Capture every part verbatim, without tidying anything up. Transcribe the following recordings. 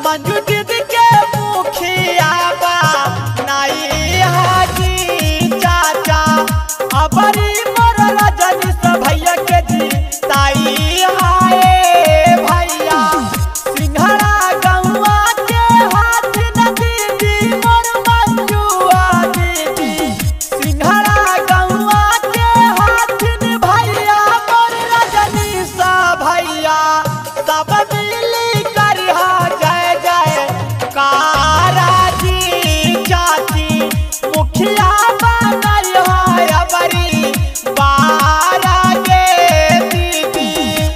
मंजू दीदी के मुखिया बा नाई हाजी चाचा अबरी मोर रजनी से भैया के जी ताई हाय भैया सिंघड़ा गौआ के हाथ न दीदी मोर मंजुआ दीदी सिंघड़ा गौआ के हाथ न भैया मोर रजनी सा भैया सब मिली करिहा जय जय कारा जी चाची मुखिया बनल है अबरी बारा गे दीदी।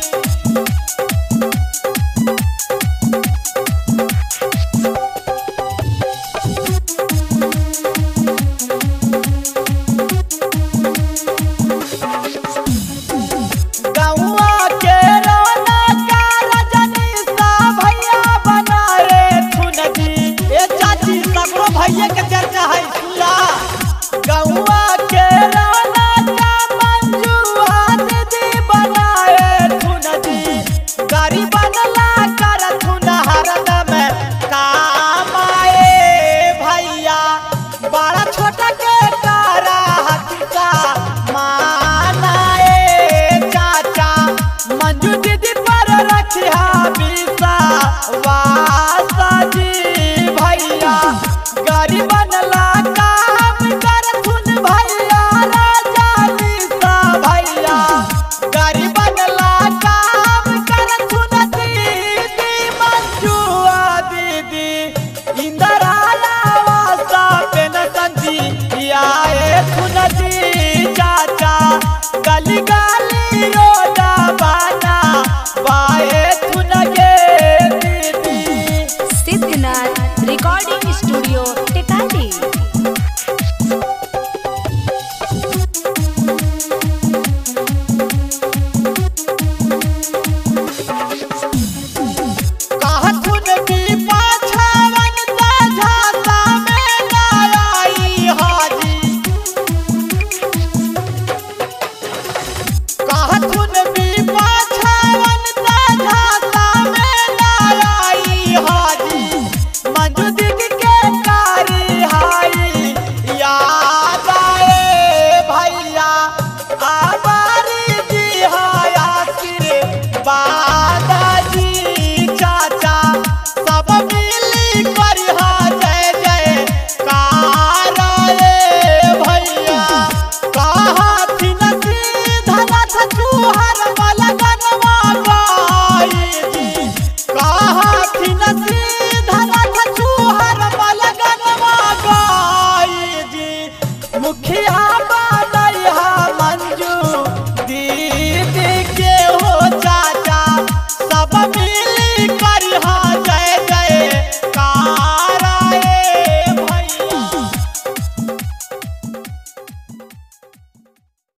गौआ के रोना का रजनी सा भैया बनाए थुन जी ए चाची सबरो भैया के चर्चा है सुला गौआ के रोना का मंजुआ दीदी बनाए थुन जी गाड़ी बनला कर थुन हरदम काम आए भैया बड़ा छोटा के तारा हथिका मानाए चाचा मंजू दीदी पर रखिया विश्वास।